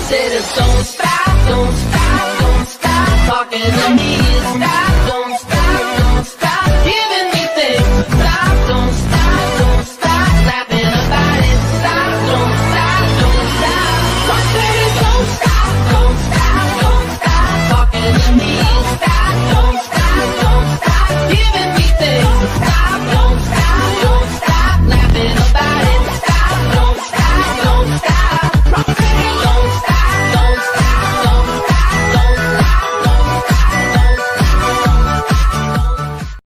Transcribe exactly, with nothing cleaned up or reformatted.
said, don't stop, don't stop, don't stop talking to me. Stop.